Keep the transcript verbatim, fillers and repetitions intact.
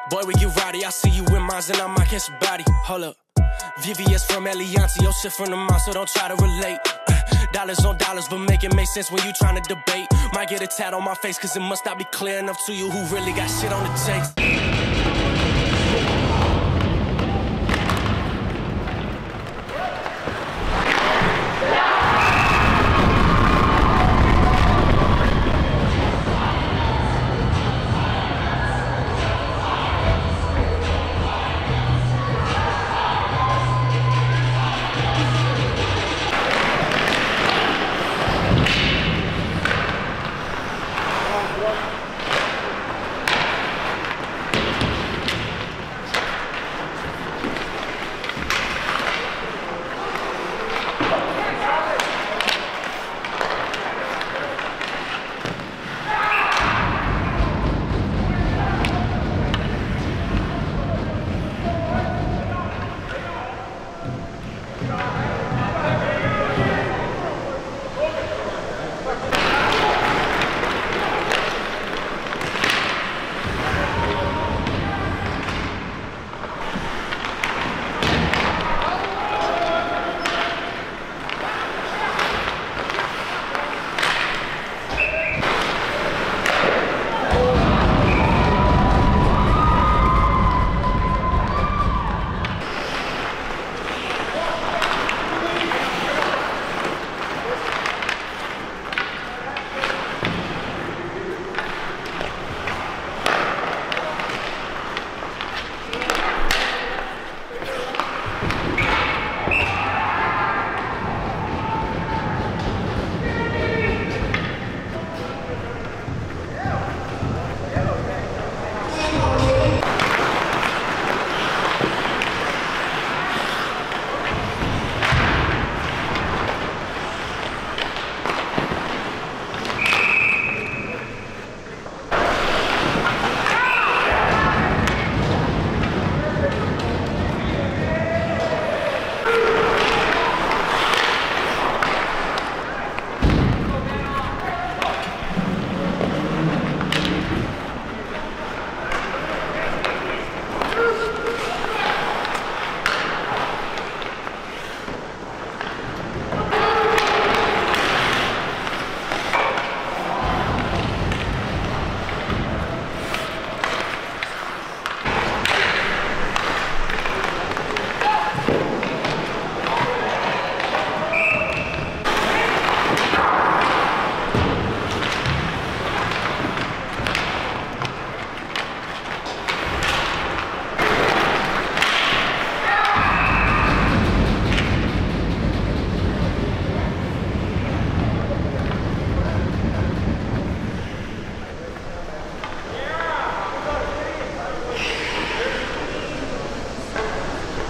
Boy, we get rowdy, I see you in mines and I might catch a body. Hold up. V V S from Elianti, your shit from the mouth, so don't try to relate. Uh, dollars on dollars, but make it make sense when you tryna debate. Might get a tat on my face, cause it must not be clear enough to you who really got shit on the chase.